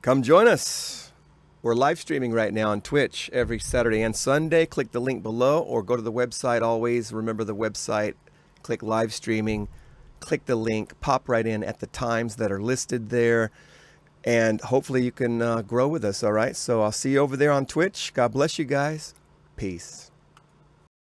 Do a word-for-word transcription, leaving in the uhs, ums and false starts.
Come join us. We're live streaming right now on Twitch every Saturday and Sunday. Click the link below or go to the website always. Remember the website, click live streaming, click the link, pop right in at the times that are listed there. And hopefully you can uh, grow with us, all right? So I'll see you over there on Twitch. God bless you guys. Peace.